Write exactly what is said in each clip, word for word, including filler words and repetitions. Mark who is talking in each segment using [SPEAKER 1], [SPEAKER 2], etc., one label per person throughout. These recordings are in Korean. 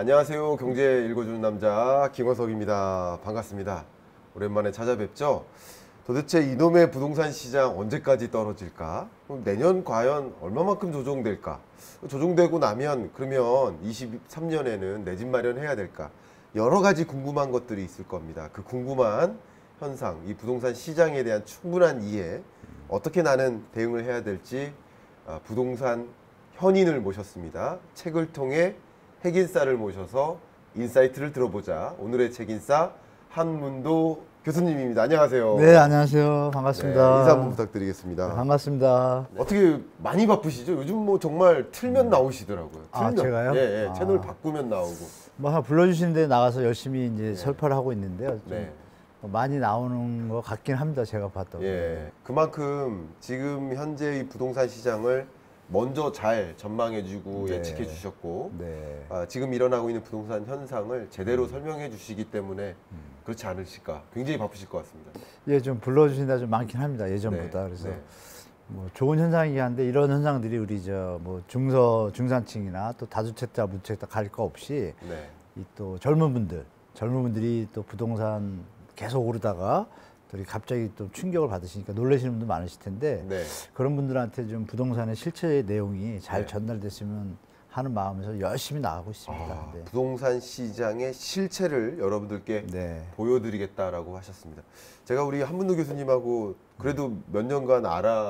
[SPEAKER 1] 안녕하세요. 경제 읽어주는 남자 김원석입니다. 반갑습니다. 오랜만에 찾아뵙죠. 도대체 이놈의 부동산 시장 언제까지 떨어질까? 그럼 내년 과연 얼마만큼 조정될까? 조정되고 나면 그러면 이십삼 년에는 내 집 마련해야 될까? 여러 가지 궁금한 것들이 있을 겁니다. 그 궁금한 현상, 이 부동산 시장에 대한 충분한 이해, 어떻게 나는 대응을 해야 될지 부동산 현인을 모셨습니다. 책을 통해 핵인싸를 모셔서 인사이트를 들어보자. 오늘의 책인싸 한문도 교수님입니다. 안녕하세요.
[SPEAKER 2] 네, 안녕하세요. 반갑습니다.
[SPEAKER 1] 네, 인사 한번 부탁드리겠습니다.
[SPEAKER 2] 네, 반갑습니다.
[SPEAKER 1] 네. 어떻게 많이 바쁘시죠? 요즘 뭐 정말 틀면 나오시더라고요. 틀면.
[SPEAKER 2] 아, 제가요?
[SPEAKER 1] 예, 예.
[SPEAKER 2] 아.
[SPEAKER 1] 채널 바꾸면 나오고.
[SPEAKER 2] 뭐 하나 불러주시는데 나가서 열심히 이제
[SPEAKER 1] 네.
[SPEAKER 2] 설파를 하고 있는데요. 좀
[SPEAKER 1] 네.
[SPEAKER 2] 많이 나오는 것 같긴 합니다. 제가 봤던.
[SPEAKER 1] 예. 그만큼 지금 현재 이 부동산 시장을 먼저 잘 전망해주고
[SPEAKER 2] 네.
[SPEAKER 1] 예측해주셨고,
[SPEAKER 2] 네.
[SPEAKER 1] 아, 지금 일어나고 있는 부동산 현상을 제대로
[SPEAKER 2] 음.
[SPEAKER 1] 설명해주시기 때문에
[SPEAKER 2] 음.
[SPEAKER 1] 그렇지 않으실까. 굉장히 바쁘실 것 같습니다.
[SPEAKER 2] 예, 좀 불러주신 데가 좀 많긴 합니다. 예전보다.
[SPEAKER 1] 네.
[SPEAKER 2] 그래서
[SPEAKER 1] 네.
[SPEAKER 2] 뭐 좋은 현상이긴 한데 이런 현상들이 우리 저 뭐 중서 중산층이나 또 다주택자 무주택자 갈 거 없이
[SPEAKER 1] 네.
[SPEAKER 2] 이 또 젊은 분들, 젊은 분들이 또 부동산 계속 오르다가 또 갑자기 또 충격을 받으시니까 놀라시는 분도 많으실 텐데
[SPEAKER 1] 네.
[SPEAKER 2] 그런 분들한테 좀 부동산의 실체 내용이 잘
[SPEAKER 1] 네.
[SPEAKER 2] 전달됐으면 하는 마음에서 열심히 나가고 있습니다.
[SPEAKER 1] 아,
[SPEAKER 2] 네.
[SPEAKER 1] 부동산 시장의 실체를 여러분들께
[SPEAKER 2] 네.
[SPEAKER 1] 보여드리겠다라고 하셨습니다. 제가 우리 한문도 교수님하고 그래도 몇 년간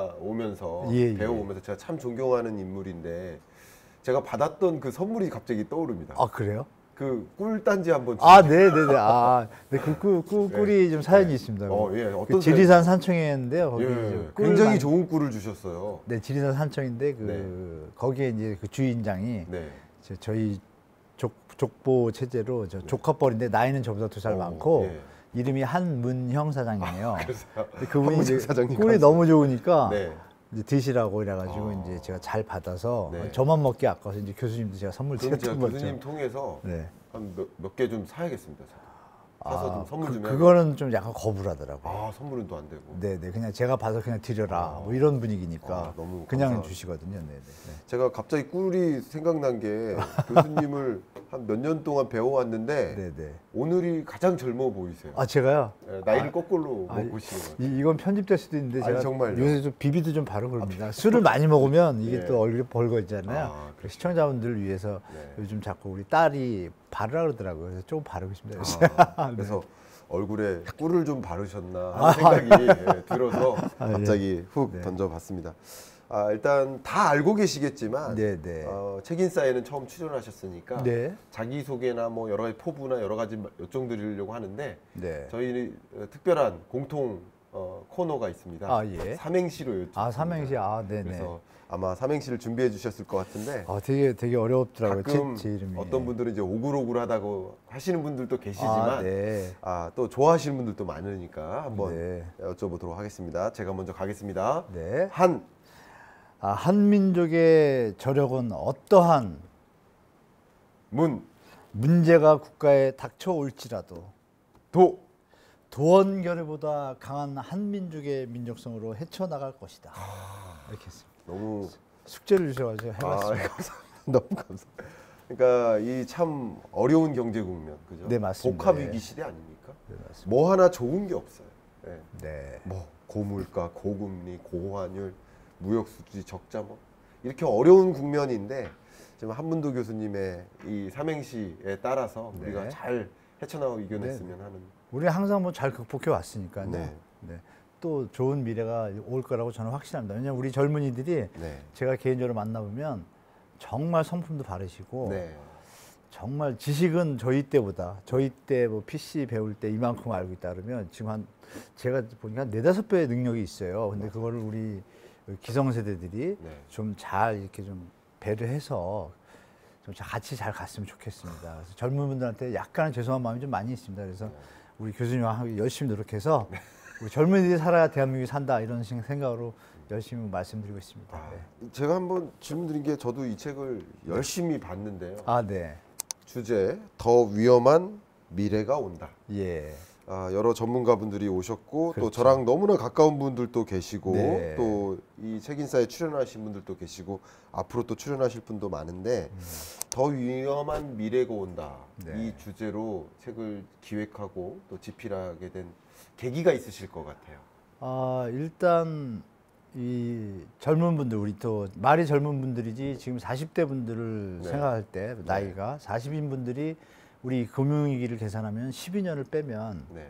[SPEAKER 1] 알아오면서
[SPEAKER 2] 예, 예.
[SPEAKER 1] 배워오면서 제가 참 존경하는 인물인데 제가 받았던 그 선물이 갑자기 떠오릅니다.
[SPEAKER 2] 아, 그래요?
[SPEAKER 1] 그 꿀단지 한번
[SPEAKER 2] 아, 네, 네, 네. 아, 네, 그, 그, 그 꿀이 좀 사연이
[SPEAKER 1] 네.
[SPEAKER 2] 있습니다.
[SPEAKER 1] 어, 예. 어떤
[SPEAKER 2] 그 지리산 산청에인데요. 거기
[SPEAKER 1] 예,
[SPEAKER 2] 이제 꿀
[SPEAKER 1] 굉장히
[SPEAKER 2] 만-
[SPEAKER 1] 좋은 꿀을 주셨어요.
[SPEAKER 2] 네, 지리산 산청인데 그
[SPEAKER 1] 네.
[SPEAKER 2] 거기에 이제 그 주인장이
[SPEAKER 1] 네.
[SPEAKER 2] 이제 저희 족, 족보 체제로 저 조카뻘인데 나이는 저보다 두 살
[SPEAKER 1] 어,
[SPEAKER 2] 많고
[SPEAKER 1] 예.
[SPEAKER 2] 이름이 한문형 사장이에요.
[SPEAKER 1] 그래서
[SPEAKER 2] 근데 그분이
[SPEAKER 1] 한문형
[SPEAKER 2] 이제
[SPEAKER 1] 사장님
[SPEAKER 2] 꿀이
[SPEAKER 1] 감사합니다.
[SPEAKER 2] 너무 좋으니까
[SPEAKER 1] 네.
[SPEAKER 2] 이제 드시라고 이래가지고
[SPEAKER 1] 아.
[SPEAKER 2] 이제 제가 잘 받아서
[SPEAKER 1] 네.
[SPEAKER 2] 저만 먹기 아까워서 이제 교수님도 제가 선물
[SPEAKER 1] 그럼 제가
[SPEAKER 2] 드렸던 거죠.
[SPEAKER 1] 교수님 통해서
[SPEAKER 2] 네.
[SPEAKER 1] 한 몇 개 좀 사야겠습니다. 사서
[SPEAKER 2] 아,
[SPEAKER 1] 좀 선물
[SPEAKER 2] 그,
[SPEAKER 1] 좀 해야
[SPEAKER 2] 그거는 좀 약간 거부하더라고요.
[SPEAKER 1] 아, 선물은 또 안 되고.
[SPEAKER 2] 네네 그냥 제가 봐서 그냥 드려라
[SPEAKER 1] 아.
[SPEAKER 2] 뭐 이런 분위기니까
[SPEAKER 1] 아, 너무
[SPEAKER 2] 그냥
[SPEAKER 1] 감사합니다.
[SPEAKER 2] 주시거든요. 네네. 네.
[SPEAKER 1] 제가 갑자기 꿀이 생각난 게 교수님을 한 몇 년 동안 배워왔는데
[SPEAKER 2] 네네.
[SPEAKER 1] 오늘이 가장 젊어 보이세요.
[SPEAKER 2] 아 제가요?
[SPEAKER 1] 예, 나이를
[SPEAKER 2] 아,
[SPEAKER 1] 거꾸로
[SPEAKER 2] 아,
[SPEAKER 1] 먹고 계시는 것 같아요.
[SPEAKER 2] 이, 이건 편집될 수도 있는데
[SPEAKER 1] 아니,
[SPEAKER 2] 제가
[SPEAKER 1] 정말요?
[SPEAKER 2] 요새 좀 비비도 좀 바르고 그럽니다. 술을 많이 먹으면 이게
[SPEAKER 1] 예.
[SPEAKER 2] 또 얼굴에 벌거있잖아요.
[SPEAKER 1] 아,
[SPEAKER 2] 그 시청자분들을 위해서
[SPEAKER 1] 네.
[SPEAKER 2] 요즘 자꾸 우리 딸이 바르라 그러더라고요. 그래서 조금 바르고 있습니다. 요새.
[SPEAKER 1] 아,
[SPEAKER 2] 네.
[SPEAKER 1] 그래서 얼굴에 꿀을 좀 바르셨나 하는 생각이 예, 들어서
[SPEAKER 2] 아, 예.
[SPEAKER 1] 갑자기 훅
[SPEAKER 2] 네.
[SPEAKER 1] 던져봤습니다. 아, 일단 다 알고 계시겠지만
[SPEAKER 2] 네네.
[SPEAKER 1] 어, 책인싸에는 처음 출연하셨으니까
[SPEAKER 2] 네.
[SPEAKER 1] 자기소개나 뭐 여러 가지 포부나 여러 가지 여쭤드리려고 하는데 네.
[SPEAKER 2] 네.
[SPEAKER 1] 저희 특별한 공통 어, 코너가 있습니다.
[SPEAKER 2] 아 예.
[SPEAKER 1] 삼행시로 여쭤.
[SPEAKER 2] 아 삼행시 아 네네.
[SPEAKER 1] 그래서 아마 삼행시를 준비해 주셨을 것 같은데
[SPEAKER 2] 아 되게 되게 어려웠더라고요.
[SPEAKER 1] 가끔
[SPEAKER 2] 제, 제 이름이.
[SPEAKER 1] 어떤 분들은 이제 오글오글하다고 하시는 분들도 계시지만
[SPEAKER 2] 아, 네.
[SPEAKER 1] 아, 또 좋아하시는 분들도 많으니까 한번
[SPEAKER 2] 네.
[SPEAKER 1] 여쭤보도록 하겠습니다. 제가 먼저 가겠습니다.
[SPEAKER 2] 네.
[SPEAKER 1] 한
[SPEAKER 2] 아, 한민족의 저력은 어떠한
[SPEAKER 1] 문,
[SPEAKER 2] 문제가 국가에 닥쳐올지라도
[SPEAKER 1] 도,
[SPEAKER 2] 도원결의보다 강한 한민족의 민족성으로 헤쳐나갈 것이다. 이렇게 했습니다.
[SPEAKER 1] 너무
[SPEAKER 2] 숙제를 주셔가지고
[SPEAKER 1] 아,
[SPEAKER 2] 해봤습니다.
[SPEAKER 1] 감사합니다. 너무 감사합니다. 그러니까 이 참 어려운 경제 국면, 그죠?
[SPEAKER 2] 네, 맞습니다.
[SPEAKER 1] 복합 위기 시대 아닙니까?
[SPEAKER 2] 네, 맞습니다.
[SPEAKER 1] 뭐 하나 좋은 게 없어요. 네.
[SPEAKER 2] 네.
[SPEAKER 1] 뭐 고물가, 고금리, 고환율, 무역 수지 적자 뭐 이렇게 어려운 국면인데 지금 한문도 교수님의 이 삼행시에 따라서
[SPEAKER 2] 네.
[SPEAKER 1] 우리가 잘 헤쳐나가고 이겨냈으면 하는.
[SPEAKER 2] 우리 항상 뭐 잘 극복해 왔으니까요.
[SPEAKER 1] 네.
[SPEAKER 2] 네. 또 좋은 미래가 올 거라고 저는 확신합니다. 왜냐하면 우리 젊은이들이
[SPEAKER 1] 네.
[SPEAKER 2] 제가 개인적으로 만나보면 정말 성품도 바르시고
[SPEAKER 1] 네.
[SPEAKER 2] 정말 지식은 저희 때보다 저희 때 뭐 피씨 배울 때 이만큼 알고 있다 그러면 지금 한 제가 보니까 한 네다섯 배의 능력이 있어요. 근데 그거를 우리 기성세대들이
[SPEAKER 1] 네.
[SPEAKER 2] 좀 잘 이렇게 좀 배려해서 좀 같이 잘 갔으면 좋겠습니다. 그래서 젊은 분들한테 약간은 죄송한 마음이 좀 많이 있습니다. 그래서 우리 교수님과 함께 열심히 노력해서 우리 젊은이들이 살아야 대한민국이 산다 이런 생각으로 열심히 말씀드리고 있습니다.
[SPEAKER 1] 아,
[SPEAKER 2] 네.
[SPEAKER 1] 제가 한번 질문드린 게 저도 이 책을 열심히 봤는데요.
[SPEAKER 2] 아, 네.
[SPEAKER 1] 주제 더 위험한 미래가 온다.
[SPEAKER 2] 예.
[SPEAKER 1] 아, 여러 전문가분들이 오셨고 또
[SPEAKER 2] 그렇죠.
[SPEAKER 1] 저랑 너무나 가까운 분들도 계시고
[SPEAKER 2] 네.
[SPEAKER 1] 또 이 책인사에 출연하신 분들도 계시고 앞으로 또 출연하실 분도 많은데
[SPEAKER 2] 음.
[SPEAKER 1] 더 위험한 미래가 온다.
[SPEAKER 2] 네.
[SPEAKER 1] 이 주제로 책을 기획하고 또 집필하게 된 계기가 있으실 것 같아요.
[SPEAKER 2] 아, 일단 이 젊은 분들, 우리 또 말이 젊은 분들이지 지금 사십 대 분들을
[SPEAKER 1] 네.
[SPEAKER 2] 생각할 때 나이가 사십인 분들이 우리 금융위기를 계산하면 십이 년을 빼면
[SPEAKER 1] 네.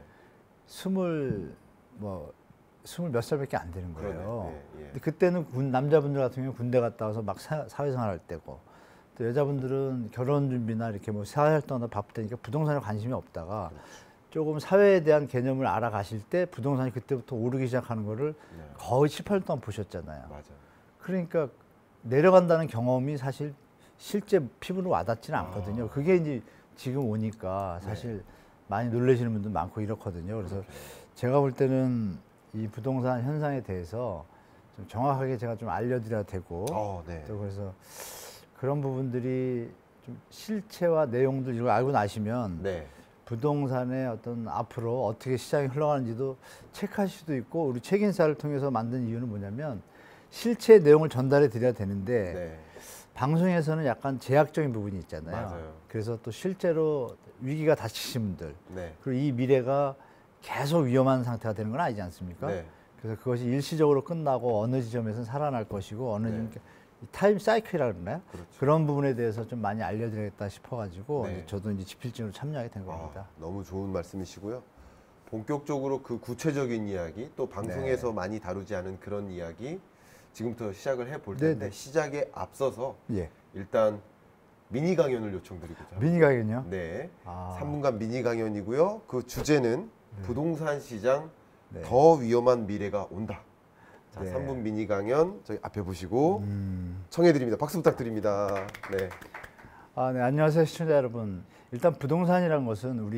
[SPEAKER 2] 스물 뭐 스물 몇 살밖에 안 되는 거예요.
[SPEAKER 1] 그러네. 예, 예.
[SPEAKER 2] 근데 그때는 군, 남자분들 같은 경우는 군대 갔다 와서 막 사, 사회생활할 때고 또 여자분들은 결혼 준비나 이렇게 뭐 사회활동하다 바쁠 때니까 부동산에 관심이 없다가
[SPEAKER 1] 그렇죠.
[SPEAKER 2] 조금 사회에 대한 개념을 알아가실 때 부동산이 그때부터 오르기 시작하는 거를
[SPEAKER 1] 네.
[SPEAKER 2] 거의 십팔 년 동안 보셨잖아요.
[SPEAKER 1] 맞아요.
[SPEAKER 2] 그러니까 내려간다는 경험이 사실 실제 피부로 와닿지는 않거든요.
[SPEAKER 1] 아.
[SPEAKER 2] 그게 이제 지금 오니까 사실
[SPEAKER 1] 네.
[SPEAKER 2] 많이 놀라시는 분들 많고 이렇거든요. 그래서
[SPEAKER 1] 그렇게.
[SPEAKER 2] 제가 볼 때는 이 부동산 현상에 대해서 좀 정확하게 제가 좀 알려드려야 되고
[SPEAKER 1] 어, 네.
[SPEAKER 2] 또 그래서 그런 부분들이 좀 실체와 내용들 이걸 알고 나시면
[SPEAKER 1] 네.
[SPEAKER 2] 부동산의 어떤 앞으로 어떻게 시장이 흘러가는지도 체크하실 수도 있고 우리 책인사를 통해서 만든 이유는 뭐냐면 실체 내용을 전달해 드려야 되는데
[SPEAKER 1] 네.
[SPEAKER 2] 방송에서는 약간 제약적인 부분이 있잖아요.
[SPEAKER 1] 맞아요.
[SPEAKER 2] 그래서 또 실제로 위기가 닥치신 분들
[SPEAKER 1] 네.
[SPEAKER 2] 그리고 이 미래가 계속 위험한 상태가 되는 건 아니지 않습니까?
[SPEAKER 1] 네.
[SPEAKER 2] 그래서 그것이 일시적으로 끝나고 어느 지점에서는 살아날 것이고 어느
[SPEAKER 1] 네.
[SPEAKER 2] 지점 타임 사이클이라고 그러나요?
[SPEAKER 1] 그렇죠.
[SPEAKER 2] 그런 부분에 대해서 좀 많이 알려드리겠다 싶어가지고
[SPEAKER 1] 네.
[SPEAKER 2] 이제 저도 이제 집필진으로 참여하게 된 겁니다.
[SPEAKER 1] 아, 너무 좋은 말씀이시고요. 본격적으로 그 구체적인 이야기 또 방송에서
[SPEAKER 2] 네.
[SPEAKER 1] 많이 다루지 않은 그런 이야기 지금부터 시작을 해볼
[SPEAKER 2] 네,
[SPEAKER 1] 텐데
[SPEAKER 2] 네.
[SPEAKER 1] 시작에 앞서서
[SPEAKER 2] 예.
[SPEAKER 1] 일단 미니 강연을 요청드리고자 합니다.
[SPEAKER 2] 미니 가겠요?
[SPEAKER 1] 네.
[SPEAKER 2] 아,
[SPEAKER 1] 삼 분간 미니 강연이고요. 그 주제는 부동산 시장
[SPEAKER 2] 네.
[SPEAKER 1] 더 위험한 미래가 온다. 자,
[SPEAKER 2] 네.
[SPEAKER 1] 삼 분 미니 강연 저희 앞에 보시고
[SPEAKER 2] 음.
[SPEAKER 1] 청해드립니다. 박수 부탁드립니다. 네.
[SPEAKER 2] 아, 네, 안녕하세요, 시청자 여러분. 일단 부동산이라는 것은 우리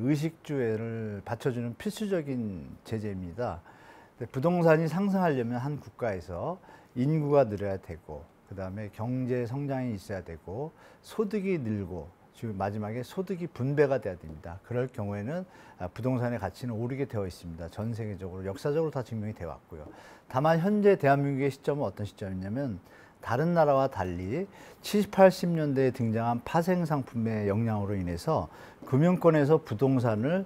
[SPEAKER 2] 의식주를 받쳐주는 필수적인 제재입니다. 근데 부동산이 상승하려면 한 국가에서 인구가 늘어야 되고, 그 다음에 경제 성장이 있어야 되고, 소득이 늘고, 지금 마지막에 소득이 분배가 돼야 됩니다. 그럴 경우에는 부동산의 가치는 오르게 되어 있습니다. 전 세계적으로 역사적으로 다 증명이 되어 왔고요. 다만 현재 대한민국의 시점은 어떤 시점이냐면 다른 나라와 달리 칠십, 팔십 년대에 등장한 파생 상품의 영향으로 인해서 금융권에서 부동산을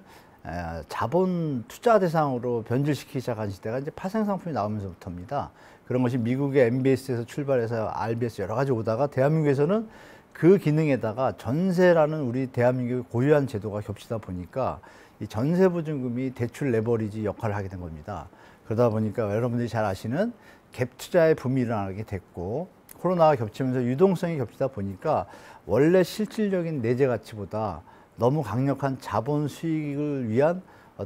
[SPEAKER 2] 자본 투자 대상으로 변질시키기 시작한 시대가 이제 파생 상품이 나오면서부터입니다. 그런 것이 미국의 엠비에스에서 출발해서 알비에스 여러 가지 오다가 대한민국에서는 그 기능에다가 전세라는 우리 대한민국의 고유한 제도가 겹치다 보니까 이 전세 보증금이 대출 레버리지 역할을 하게 된 겁니다. 그러다 보니까 여러분들이 잘 아시는 갭 투자의 붐이 일어나게 됐고 코로나가 겹치면서 유동성이 겹치다 보니까 원래 실질적인 내재 가치보다 너무 강력한 자본 수익을 위한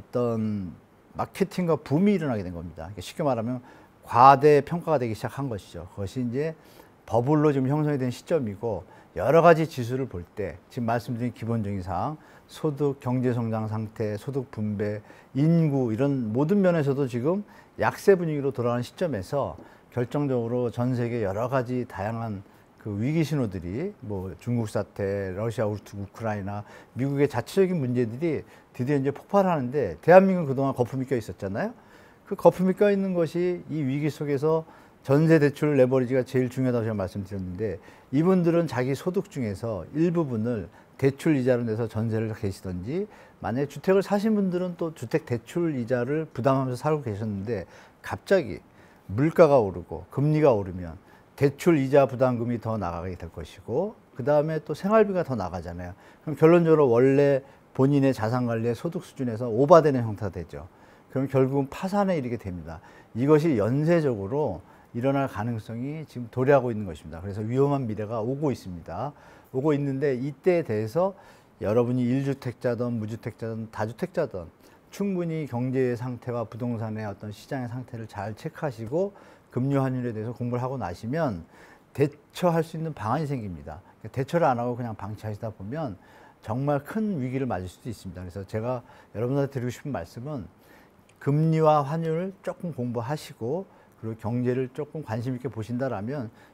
[SPEAKER 2] 어떤 마케팅과 붐이 일어나게 된 겁니다. 그러니까 쉽게 말하면 과대 평가가 되기 시작한 것이죠. 그것이 이제 버블로 지금 형성이 된 시점이고 여러 가지 지수를 볼 때 지금 말씀드린 기본적인 사항, 소득, 경제 성장 상태, 소득 분배, 인구 이런 모든 면에서도 지금 약세 분위기로 돌아가는 시점에서 결정적으로 전 세계 여러 가지 다양한 그 위기 신호들이 뭐 중국 사태, 러시아, 우크라이나, 미국의 자체적인 문제들이 드디어 이제 폭발하는데 대한민국은 그동안 거품이 껴 있었잖아요. 그 거품이 껴 있는 것이 이 위기 속에서 전세 대출 레버리지가 제일 중요하다고 제가 말씀드렸는데 이분들은 자기 소득 중에서 일부분을 대출 이자로 내서 전세를 계시던지 만약에 주택을 사신 분들은 또 주택 대출 이자를 부담하면서 살고 계셨는데 갑자기 물가가 오르고 금리가 오르면 대출 이자 부담금이 더 나가게 될 것이고 그 다음에 또 생활비가 더 나가잖아요. 그럼 결론적으로 원래 본인의 자산 관리의 소득 수준에서 오바되는 형태가 되죠. 그럼 결국은 파산에 이르게 됩니다. 이것이 연쇄적으로 일어날 가능성이 지금 도래하고 있는 것입니다. 그래서 위험한 미래가 오고 있습니다. 오고 있는데 이때에 대해서 여러분이 일 주택자든 무주택자든 다주택자든 충분히 경제의 상태와 부동산의 어떤 시장의 상태를 잘 체크하시고 금리 환율에 대해서 공부를 하고 나시면 대처할 수 있는 방안이 생깁니다. 대처를 안 하고 그냥 방치하시다 보면 정말 큰 위기를 맞을 수도 있습니다. 그래서 제가 여러분한테 드리고 싶은 말씀은 금리와 환율을 조금 공부하시고 그리고 경제를 조금 관심 있게 보신다라면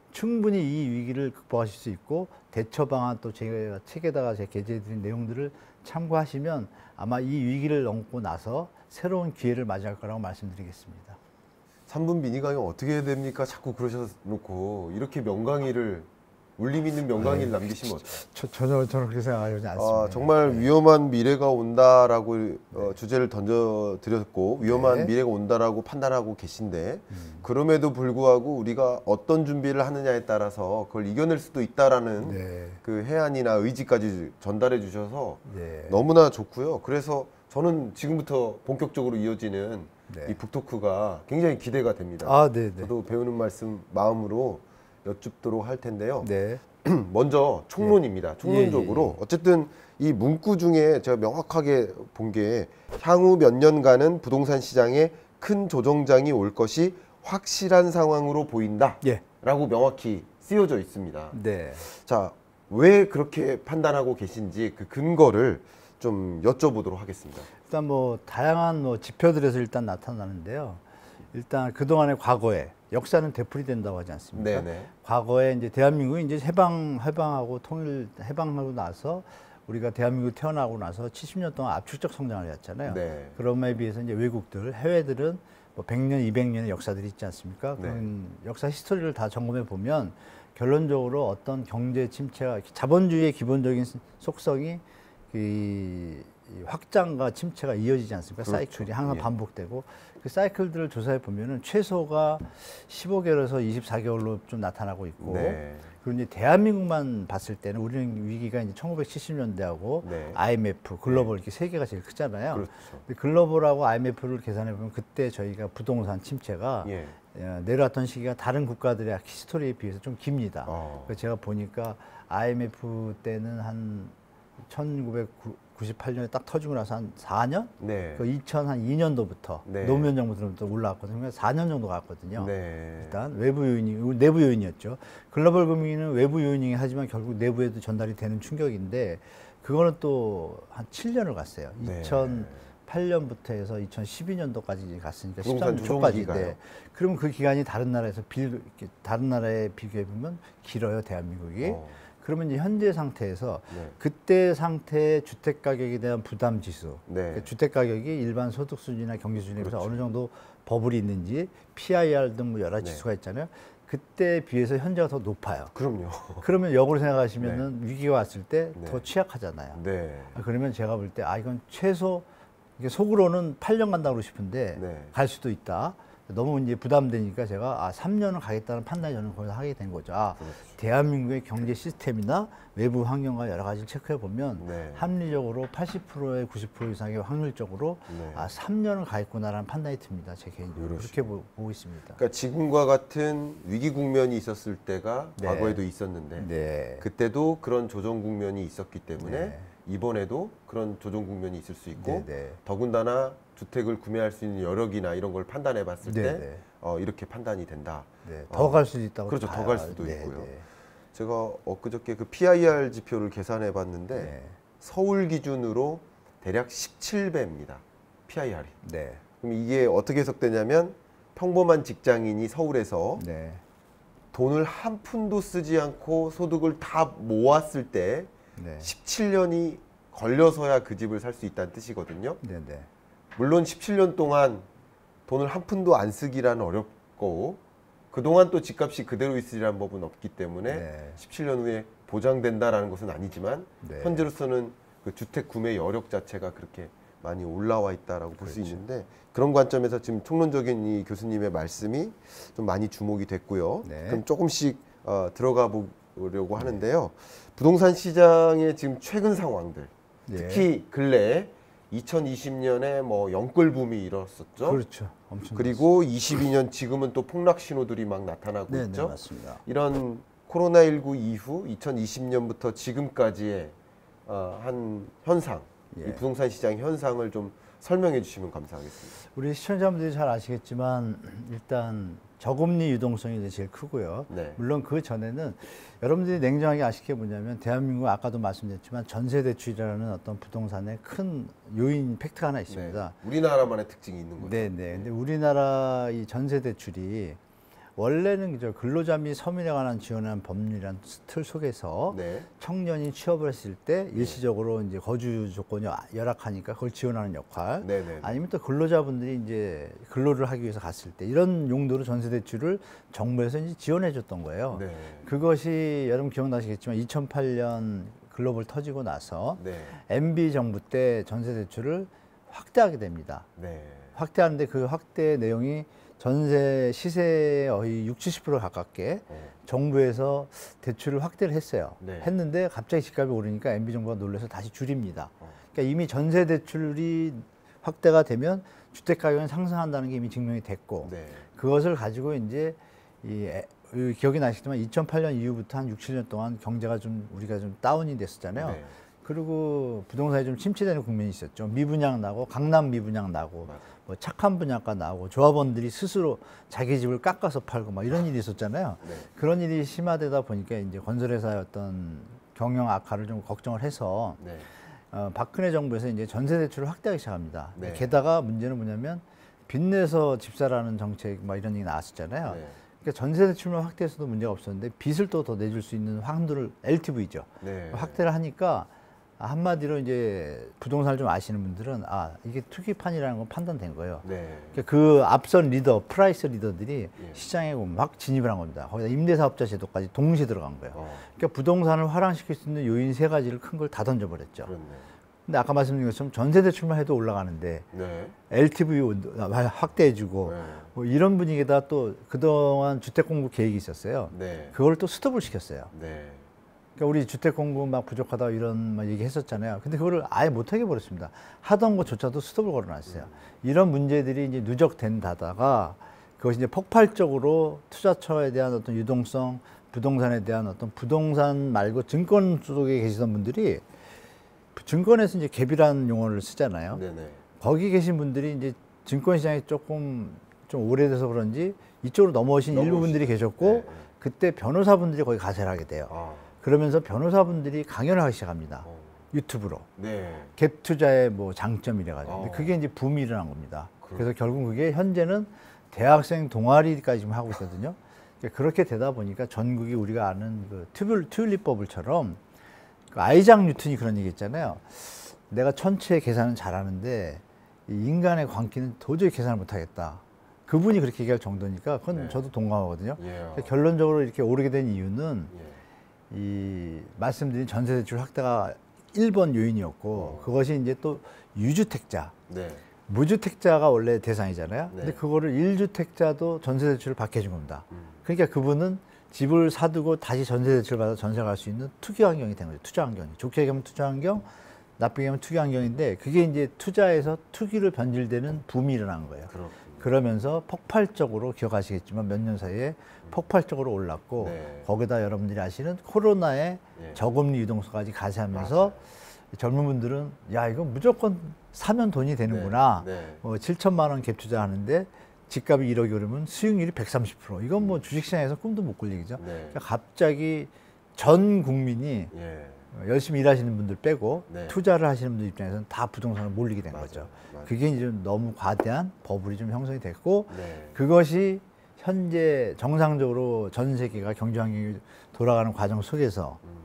[SPEAKER 2] 충분히 이 위기를 극복하실 수 있고 대처 방안 또 제가 책에다가 제가 게재해드린 내용들을 참고하시면 아마 이 위기를 넘고 나서 새로운 기회를 맞이할 거라고 말씀드리겠습니다.
[SPEAKER 1] 삼 분 미니 강의 어떻게 해야 됩니까? 자꾸 그러셔놓고 이렇게 명강의를 울림 있는 명강의를 남기시면 어떡해요?
[SPEAKER 2] 저, 전혀 저는 그렇게 생각하지 않습니다.
[SPEAKER 1] 아, 정말 위험한 미래가 온다라고 어, 주제를 던져드렸고 위험한
[SPEAKER 2] 네.
[SPEAKER 1] 미래가 온다라고 판단하고 계신데
[SPEAKER 2] 음.
[SPEAKER 1] 그럼에도 불구하고 우리가 어떤 준비를 하느냐에 따라서 그걸 이겨낼 수도 있다라는
[SPEAKER 2] 네.
[SPEAKER 1] 그 해안이나 의지까지 전달해 주셔서
[SPEAKER 2] 네.
[SPEAKER 1] 너무나 좋고요. 그래서 저는 지금부터 본격적으로 이어지는
[SPEAKER 2] 네.
[SPEAKER 1] 이 북토크가 굉장히 기대가 됩니다.
[SPEAKER 2] 아, 네, 네.
[SPEAKER 1] 저도 배우는 말씀 마음으로 여쭙도록 할 텐데요.
[SPEAKER 2] 네.
[SPEAKER 1] 먼저 총론입니다. 총론적으로
[SPEAKER 2] 예, 예, 예.
[SPEAKER 1] 어쨌든 이 문구 중에 제가 명확하게 본 게 향후 몇 년간은 부동산 시장에 큰 조정장이 올 것이 확실한 상황으로 보인다라고
[SPEAKER 2] 예.
[SPEAKER 1] 명확히 쓰여져 있습니다.
[SPEAKER 2] 네.
[SPEAKER 1] 자, 왜 그렇게 판단하고 계신지 그 근거를 좀 여쭤보도록 하겠습니다.
[SPEAKER 2] 일단 뭐 다양한 뭐 지표들에서 일단 나타나는데요. 일단 그동안의 과거에 역사는 되풀이된다고 하지 않습니까?
[SPEAKER 1] 네네.
[SPEAKER 2] 과거에 이제 대한민국이 이제 해방 해방하고 통일 해방하고 나서 우리가 대한민국 태어나고 나서 칠십 년 동안 압축적 성장을 했잖아요.
[SPEAKER 1] 네.
[SPEAKER 2] 그럼에 비해서 이제 외국들 해외들은 뭐 백 년, 이백 년의 역사들이 있지 않습니까?
[SPEAKER 1] 네.
[SPEAKER 2] 그런 역사 히스토리를 다 점검해 보면 결론적으로 어떤 경제 침체가 자본주의의 기본적인 속성이 이 확장과 침체가 이어지지 않습니까?
[SPEAKER 1] 그렇죠.
[SPEAKER 2] 사이클이 항상
[SPEAKER 1] 예.
[SPEAKER 2] 반복되고 그 사이클들을 조사해 보면은 최소가 십오 개월에서 이십사 개월로 좀 나타나고 있고
[SPEAKER 1] 네.
[SPEAKER 2] 그리고 이제 대한민국만 봤을 때는 우리는 위기가 이제 천구백칠십 년대하고
[SPEAKER 1] 네.
[SPEAKER 2] 아이엠에프 글로벌 이렇게 세 개가 제일 크잖아요.
[SPEAKER 1] 그렇죠.
[SPEAKER 2] 근데 글로벌하고 아이엠에프를 계산해 보면 그때 저희가 부동산 침체가
[SPEAKER 1] 예.
[SPEAKER 2] 어, 내려왔던 시기가 다른 국가들의 히스토리에 비해서 좀 깁니다.
[SPEAKER 1] 어.
[SPEAKER 2] 그래서 제가 보니까 아이엠에프 때는 한 천구백구십팔 년에 딱 터지고 나서 한 사 년?
[SPEAKER 1] 네.
[SPEAKER 2] 그 이천이 년도부터
[SPEAKER 1] 네.
[SPEAKER 2] 노무현 정부 들어부터 올라왔거든요. 그러니까 사 년 정도 갔거든요.
[SPEAKER 1] 네.
[SPEAKER 2] 일단 외부 요인이 내부 요인이었죠. 글로벌 금융위기는 외부 요인이긴 하지만 결국 내부에도 전달이 되는 충격인데 그거는 또 한 칠 년을 갔어요.
[SPEAKER 1] 네.
[SPEAKER 2] 이천팔 년부터 해서 이천십이 년도까지 갔으니까
[SPEAKER 1] 부동산
[SPEAKER 2] 십삼 년 초까지.
[SPEAKER 1] 조정기가요?
[SPEAKER 2] 네. 그러면 그 기간이 다른 나라에서 빌 다른 나라에 비교해 보면 길어요, 대한민국이.
[SPEAKER 1] 어.
[SPEAKER 2] 그러면 이제 현재 상태에서
[SPEAKER 1] 네.
[SPEAKER 2] 그때 상태의 주택 가격에 대한 부담 지수,
[SPEAKER 1] 네.
[SPEAKER 2] 그러니까 주택 가격이 일반 소득 수준이나 경제 수준에 비해서
[SPEAKER 1] 그렇죠.
[SPEAKER 2] 어느 정도 버블이 있는지 피아이알 등 뭐 여러 가지
[SPEAKER 1] 네.
[SPEAKER 2] 지수가 있잖아요. 그때에 비해서 현재가 더 높아요.
[SPEAKER 1] 그럼요.
[SPEAKER 2] 그러면 역으로 생각하시면은 위기가 왔을 때 더
[SPEAKER 1] 네.
[SPEAKER 2] 취약하잖아요.
[SPEAKER 1] 네.
[SPEAKER 2] 아, 그러면 제가 볼 때 아 이건 최소 이게 속으로는 팔 년 간다고 싶은데
[SPEAKER 1] 네.
[SPEAKER 2] 갈 수도 있다. 너무 이제 부담되니까 제가 아 삼 년을 가겠다는 판단이 저는 거기서 하게 된 거죠. 아
[SPEAKER 1] 그렇죠.
[SPEAKER 2] 대한민국의 경제 시스템이나 외부 환경과 여러 가지를 체크해 보면
[SPEAKER 1] 네.
[SPEAKER 2] 합리적으로 팔십 퍼센트에 구십 퍼센트 이상의 확률적으로
[SPEAKER 1] 네.
[SPEAKER 2] 아 삼 년을 가겠구나라는 판단이 듭니다. 제 개인적으로
[SPEAKER 1] 그러시군요.
[SPEAKER 2] 그렇게 보, 보고 있습니다.
[SPEAKER 1] 그러니까 지금과 같은 위기 국면이 있었을 때가
[SPEAKER 2] 네.
[SPEAKER 1] 과거에도 있었는데
[SPEAKER 2] 네.
[SPEAKER 1] 그때도 그런 조정 국면이 있었기 때문에
[SPEAKER 2] 네.
[SPEAKER 1] 이번에도 그런 조정 국면이 있을 수 있고
[SPEAKER 2] 네, 네.
[SPEAKER 1] 더군다나 주택을 구매할 수 있는 여력이나 이런 걸 판단해 봤을
[SPEAKER 2] 네,
[SPEAKER 1] 때
[SPEAKER 2] 네.
[SPEAKER 1] 어, 이렇게 판단이 된다.
[SPEAKER 2] 네.
[SPEAKER 1] 어,
[SPEAKER 2] 더 갈 수도 있다고
[SPEAKER 1] 그렇죠.
[SPEAKER 2] 봐요.
[SPEAKER 1] 더 갈 수도
[SPEAKER 2] 네,
[SPEAKER 1] 있고요.
[SPEAKER 2] 네.
[SPEAKER 1] 제가 엊그저께 그 피아이알 지표를 계산해 봤는데
[SPEAKER 2] 네.
[SPEAKER 1] 서울 기준으로 대략 십칠 배입니다. 피아이알이.
[SPEAKER 2] 네.
[SPEAKER 1] 그럼 이게 어떻게 해석되냐면 평범한 직장인이 서울에서
[SPEAKER 2] 네.
[SPEAKER 1] 돈을 한 푼도 쓰지 않고 소득을 다 모았을 때
[SPEAKER 2] 네.
[SPEAKER 1] 십칠 년이 걸려서야 그 집을 살 수 있다는 뜻이거든요.
[SPEAKER 2] 네. 네.
[SPEAKER 1] 물론 십칠 년 동안 돈을 한 푼도 안 쓰기란 어렵고 그동안 또 집값이 그대로 있으리란 법은 없기 때문에
[SPEAKER 2] 네.
[SPEAKER 1] 십칠 년 후에 보장된다라는 것은 아니지만
[SPEAKER 2] 네.
[SPEAKER 1] 현재로서는 그 주택 구매 여력 자체가 그렇게 많이 올라와 있다라고 볼 수
[SPEAKER 2] 그렇죠.
[SPEAKER 1] 있는데 그런 관점에서 지금 총론적인 이 교수님의 말씀이 좀 많이 주목이 됐고요.
[SPEAKER 2] 네.
[SPEAKER 1] 그럼 조금씩 어, 들어가 보려고 하는데요. 부동산 시장의 지금 최근 상황들,
[SPEAKER 2] 네.
[SPEAKER 1] 특히 근래에 이천이십 년에 뭐 영끌 붐이 일었었죠.
[SPEAKER 2] 그렇죠. 엄청
[SPEAKER 1] 그리고 이십이 년 지금은 또 폭락 신호들이 막 나타나고
[SPEAKER 2] 네,
[SPEAKER 1] 있죠.
[SPEAKER 2] 네, 맞습니다.
[SPEAKER 1] 이런 코로나십구 이후 이천이십 년부터 지금까지의 어, 한 현상,
[SPEAKER 2] 예.
[SPEAKER 1] 이 부동산 시장 현상을 좀 설명해 주시면 감사하겠습니다.
[SPEAKER 2] 우리 시청자분들이 잘 아시겠지만 일단 저금리 유동성이 제일 크고요.
[SPEAKER 1] 네.
[SPEAKER 2] 물론 그 전에는 여러분들이 냉정하게 아실 게 뭐냐면 대한민국 아까도 말씀드렸지만 전세 대출이라는 어떤 부동산의 큰 요인 팩트가 하나 있습니다.
[SPEAKER 1] 네. 우리나라만의 특징이 있는 거죠.
[SPEAKER 2] 네, 네. 근데 우리나라 이 전세 대출이 원래는 저 근로자 및 서민에 관한 지원하는 법률이란 틀 속에서
[SPEAKER 1] 네.
[SPEAKER 2] 청년이 취업을 했을 때 일시적으로 이제 거주 조건이 열악하니까 그걸 지원하는 역할,
[SPEAKER 1] 네네.
[SPEAKER 2] 아니면 또 근로자분들이 이제 근로를 하기 위해서 갔을 때 이런 용도로 전세 대출을 정부에서 이제 지원해 줬던 거예요.
[SPEAKER 1] 네.
[SPEAKER 2] 그것이 여러분 기억나시겠지만 이천팔 년 글로벌 터지고 나서
[SPEAKER 1] 네.
[SPEAKER 2] 엠비 정부 때 전세 대출을 확대하게 됩니다.
[SPEAKER 1] 네.
[SPEAKER 2] 확대하는데 그 확대 내용이 전세 시세의 거의 육십, 칠십 퍼센트 가깝게
[SPEAKER 1] 어.
[SPEAKER 2] 정부에서 대출을 확대를 했어요.
[SPEAKER 1] 네.
[SPEAKER 2] 했는데 갑자기 집값이 오르니까 엠비 정부가 놀라서 다시 줄입니다.
[SPEAKER 1] 어.
[SPEAKER 2] 그러니까 이미 전세 대출이 확대가 되면 주택 가격은 상승한다는 게 이미 증명이 됐고,
[SPEAKER 1] 네.
[SPEAKER 2] 그것을 가지고 이제 이 에- 이 기억이 나시겠지만 이천팔 년 이후부터 한 육, 칠 년 동안 경제가 좀 우리가 좀 다운이 됐었잖아요.
[SPEAKER 1] 네.
[SPEAKER 2] 그리고 부동산이 좀 침체되는 국면이 있었죠. 미분양 나고 강남 미분양 나고
[SPEAKER 1] 맞아요.
[SPEAKER 2] 뭐 착한 분양가 나고 조합원들이 스스로 자기 집을 깎아서 팔고 막 이런 일이 있었잖아요.
[SPEAKER 1] 네.
[SPEAKER 2] 그런 일이 심화되다 보니까 이제 건설회사의 어떤 경영 악화를 좀 걱정을 해서
[SPEAKER 1] 네.
[SPEAKER 2] 어, 박근혜 정부에서 이제 전세 대출을 확대하기 시작합니다.
[SPEAKER 1] 네.
[SPEAKER 2] 게다가 문제는 뭐냐면 빚내서 집사라는 정책 막 이런 얘기 나왔었잖아요.
[SPEAKER 1] 네.
[SPEAKER 2] 그러니까 전세 대출만 확대해서도 문제가 없었는데 빚을 또 더 내줄 수 있는 확률을 엘티브이죠.
[SPEAKER 1] 네.
[SPEAKER 2] 확대를 하니까 한마디로 이제 부동산을 좀 아시는 분들은 아 이게 투기판이라는 건 판단된 거예요.
[SPEAKER 1] 네.
[SPEAKER 2] 그러니까 그 앞선 리더, 프라이스 리더들이
[SPEAKER 1] 예.
[SPEAKER 2] 시장에 막 진입을 한 겁니다. 거기다 임대사업자 제도까지 동시에 들어간 거예요.
[SPEAKER 1] 어.
[SPEAKER 2] 그러니까 부동산을 화랑시킬 수 있는 요인 세 가지를 큰 걸 다 던져버렸죠.
[SPEAKER 1] 그렇네.
[SPEAKER 2] 근데 아까 말씀드린 것처럼 전세 대출만 해도 올라가는데
[SPEAKER 1] 네.
[SPEAKER 2] 엘티브이 확대해주고
[SPEAKER 1] 네.
[SPEAKER 2] 뭐 이런 분위기에다 또 그동안 주택 공급 계획이 있었어요.
[SPEAKER 1] 네.
[SPEAKER 2] 그걸 또 스톱을 시켰어요.
[SPEAKER 1] 네.
[SPEAKER 2] 그러니까 우리 주택 공급 막 부족하다 이런 막 얘기했었잖아요. 근데 그거를 아예 못하게 버렸습니다. 하던 것조차도 스톱을 걸어놨어요. 이런 문제들이 이제 누적된다다가 그것이 이제 폭발적으로 투자처에 대한 어떤 유동성, 부동산에 대한 어떤 부동산 말고 증권 쪽에 계시던 분들이 증권에서 이제 갭이라는 용어를 쓰잖아요.
[SPEAKER 1] 네네.
[SPEAKER 2] 거기 계신 분들이 이제 증권 시장이 조금 좀 오래돼서 그런지 이쪽으로 넘어오신
[SPEAKER 1] 넘어오시-
[SPEAKER 2] 일부 분들이 계셨고
[SPEAKER 1] 네, 네.
[SPEAKER 2] 그때 변호사분들이 거기 가세를 하게 돼요.
[SPEAKER 1] 아.
[SPEAKER 2] 그러면서 변호사분들이 강연을 하기 시작합니다.
[SPEAKER 1] 어.
[SPEAKER 2] 유튜브로.
[SPEAKER 1] 네.
[SPEAKER 2] 갭 투자의 뭐 장점이래 가지고. 근데
[SPEAKER 1] 어.
[SPEAKER 2] 그게 이제 붐이 일어난 겁니다.
[SPEAKER 1] 그렇-
[SPEAKER 2] 그래서 결국 그게 현재는 대학생 동아리까지 지금 하고 있거든요. 그러니까 그렇게 되다 보니까 전국이 우리가 아는 그 튜블, 튤립 버블처럼 그 아이작 뉴턴이 그런 얘기 했잖아요. 내가 천체의 계산은 잘하는데 이 인간의 광기는 도저히 계산을 못하겠다. 그분이 그렇게 얘기할 정도니까 그건
[SPEAKER 1] 네.
[SPEAKER 2] 저도 동감하거든요.
[SPEAKER 1] 예.
[SPEAKER 2] 그러니까 결론적으로 이렇게 오르게 된 이유는
[SPEAKER 1] 예.
[SPEAKER 2] 이 말씀드린 전세 대출 확대가 일 번 요인이었고
[SPEAKER 1] 어.
[SPEAKER 2] 그것이 이제 또 유주택자,
[SPEAKER 1] 네.
[SPEAKER 2] 무주택자가 원래 대상이잖아요.
[SPEAKER 1] 네.
[SPEAKER 2] 근데 그거를 일주택자도 전세 대출을 받게 해준 겁니다.
[SPEAKER 1] 음.
[SPEAKER 2] 그러니까 그분은 집을 사두고 다시 전세 대출 받아 전세 갈 수 있는 투기 환경이 된 거죠. 투자 환경이. 좋게 얘기하면 투자 환경, 나쁘게 얘기하면 투기 환경인데 그게 이제 투자에서 투기로 변질되는 붐이 일어난 거예요.
[SPEAKER 1] 그렇군요.
[SPEAKER 2] 그러면서 폭발적으로 기억하시겠지만 몇 년 사이에 폭발적으로 올랐고
[SPEAKER 1] 네.
[SPEAKER 2] 거기다 여러분들이 아시는 코로나의
[SPEAKER 1] 예.
[SPEAKER 2] 저금리 유동성까지 가세하면서
[SPEAKER 1] 맞아요.
[SPEAKER 2] 젊은 분들은 야 이거 무조건 사면 돈이 되는구나.
[SPEAKER 1] 네. 네.
[SPEAKER 2] 뭐 칠천만 원 갭 투자하는데 집값이 일억이 오르면 수익률이 백삼십 퍼센트. 이건 뭐 주식시장에서 꿈도 못 꿀 얘기죠.
[SPEAKER 1] 네.
[SPEAKER 2] 그러니까 갑자기 전 국민이
[SPEAKER 1] 예.
[SPEAKER 2] 열심히 일하시는 분들 빼고
[SPEAKER 1] 네.
[SPEAKER 2] 투자를 하시는 분들 입장에서는 다 부동산을 몰리게 된
[SPEAKER 1] 맞아요.
[SPEAKER 2] 거죠.
[SPEAKER 1] 맞아요.
[SPEAKER 2] 그게 이제 좀 너무 과대한 버블이 좀 형성이 됐고
[SPEAKER 1] 네.
[SPEAKER 2] 그것이 현재 정상적으로 전 세계가 경제 환경이 돌아가는 과정 속에서
[SPEAKER 1] 음.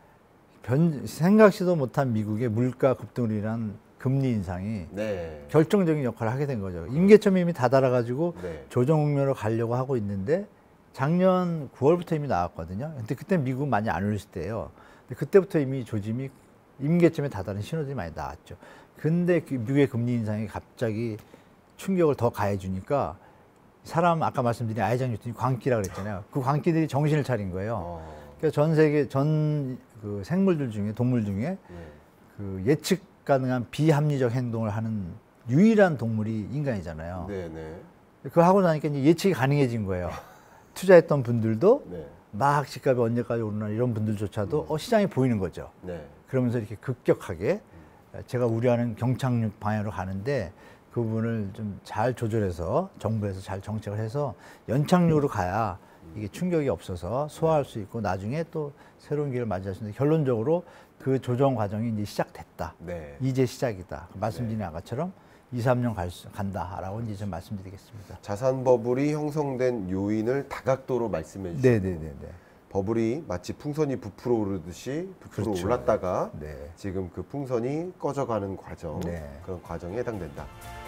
[SPEAKER 2] 변, 생각지도 못한 미국의 물가 급등으로 인한 금리 인상이
[SPEAKER 1] 네.
[SPEAKER 2] 결정적인 역할을 하게 된 거죠. 임계점이 이미 다다라가지고
[SPEAKER 1] 네.
[SPEAKER 2] 조정 국면으로 가려고 하고 있는데 작년 구월부터 이미 나왔거든요. 근데 그때 미국 많이 안 올렸을 때예요. 근데 그때부터 이미 조짐이 임계점에 다다른 신호들이 많이 나왔죠. 근데 그 미국의 금리 인상이 갑자기 충격을 더 가해주니까 사람 아까 말씀드린 아이작 뉴턴이 광기라 그랬잖아요. 그 광기들이 정신을 차린 거예요.
[SPEAKER 1] 어.
[SPEAKER 2] 그러니까 전 세계 전 그 생물들 중에 동물 중에
[SPEAKER 1] 예.
[SPEAKER 2] 그 예측 가능한 비합리적 행동을 하는 유일한 동물이 인간이잖아요.
[SPEAKER 1] 네, 네.
[SPEAKER 2] 그거 하고 나니까 이제 예측이 가능해진 거예요. 투자했던 분들도
[SPEAKER 1] 네.
[SPEAKER 2] 막 집값이 언제까지 오르나 이런 분들조차도 어, 시장이 보이는 거죠.
[SPEAKER 1] 네.
[SPEAKER 2] 그러면서 이렇게 급격하게 제가 우려하는 경착륙 방향으로 가는데 그 부분을 좀 잘 조절해서 정부에서 잘 정책을 해서 연착륙으로 가야 이게 충격이 없어서 소화할 수 있고 나중에 또 새로운 기회를 맞이할 수 있는데 결론적으로 그 조정 과정이 이제 시작됐다.
[SPEAKER 1] 네.
[SPEAKER 2] 이제 시작이다. 말씀드린 아까처럼 이, 삼 년 갈 수, 간다라고 이제 좀 말씀드리겠습니다.
[SPEAKER 1] 자산 버블이 형성된 요인을 다각도로 말씀해 주시고
[SPEAKER 2] 네네네.
[SPEAKER 1] 버블이 마치 풍선이 부풀어 오르듯이 부풀어
[SPEAKER 2] 그렇죠.
[SPEAKER 1] 올랐다가
[SPEAKER 2] 네.
[SPEAKER 1] 지금 그 풍선이 꺼져가는 과정
[SPEAKER 2] 네.
[SPEAKER 1] 그런 과정에 해당된다.